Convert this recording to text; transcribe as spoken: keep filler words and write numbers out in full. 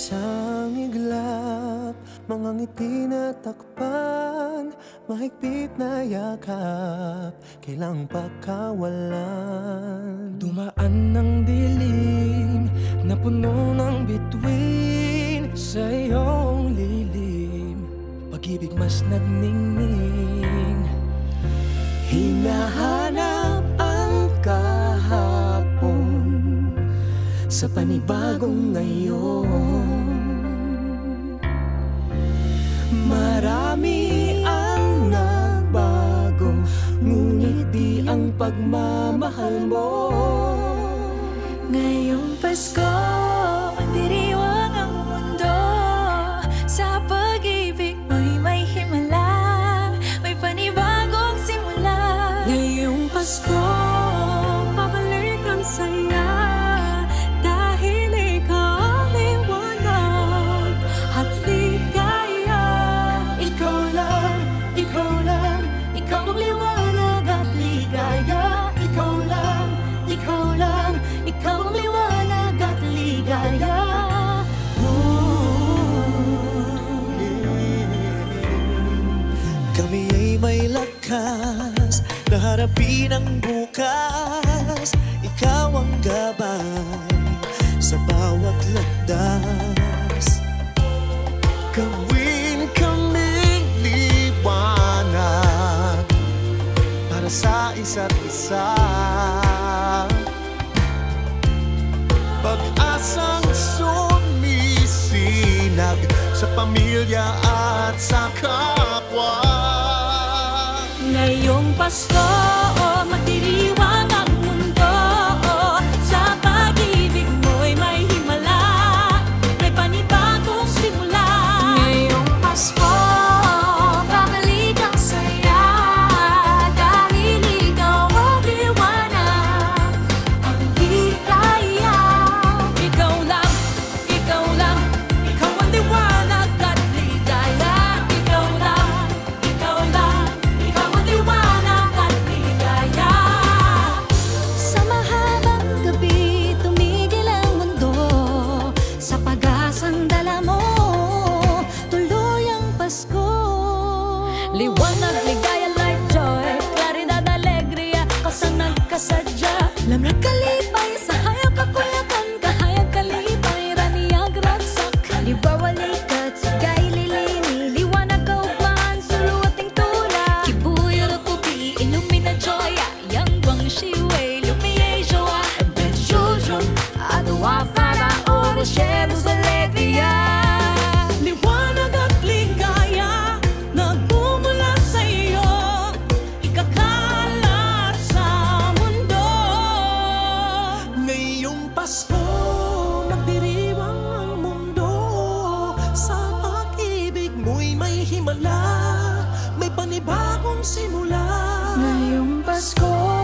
Isang iglap, mga ngiti na takpan, mahigpit na yakap, kailang pagkawalan. Dumaan ng dilim na puno ng bituin, sa iyong lilim pag-ibig mas nagningning. Hinahanap ang kahapon sa panibagong ngayon. Marami ang nagbago, ngunit di ang pagmamahal mo. Ngayong Pasko, magdiriwang ang mundo. Sa pag-ibig mo'y may himala, may panibagong simula. Ngayong Pasko, babalik ang saya, dahil ikaw ang liwanag at ligaya. Ikaw lang, ikaw lang, ikaw ang liwanag at ligaya. Ikaw lang, ikaw lang, ikaw ang liwanag at ligaya. Kami ay may lakas na harapin ang bukas. Ikaw ang gabay sa bawat landas. Gawin kaming liwanag para sa isa't isa. Pag-asang sumisinag sa pamilya at sa kapwa. Ngayong Pasko, magdiriwang ang mundo. Sa pag-ibig mo'y may himala, may panibagong simula. Ngayong Pasko, babalik ang saya, dahil ikaw ang liwanag at ligaya. Ikaw lang, ikaw lang, ikaw ang liwanag at ligaya. Ikaw lang, ikaw lang, ikaw ang liwanag at ligaya. Sa mahabang gabi, tumigil ang mundo. Sa pag-asang dala mo, tuloy ang Pasko. Liwanag, ligaya, light, joy, claridad, alegria, kasanag, kasadya. Lamrak, kalipay, sa hayag, kakuyakan, kahayag, kalipay, raniyag, ragsak, kalibawa, likat, sigay, lilini, liwanag, kaugmaan, suluating tula. Kibuyo, pupi, illumina, joya, yang guang shiwei, lumiye, joa, ben children, adawa, fara, oro, shelos, alegria. Liwanag at ligaya, nagmumula sa iyo, ikakalat sa mundo. Ngayong Pasko, magdiriwang ang mundo. Sa pag-ibig mo'y may himala, may panibagong simula. Ngayong Pasko,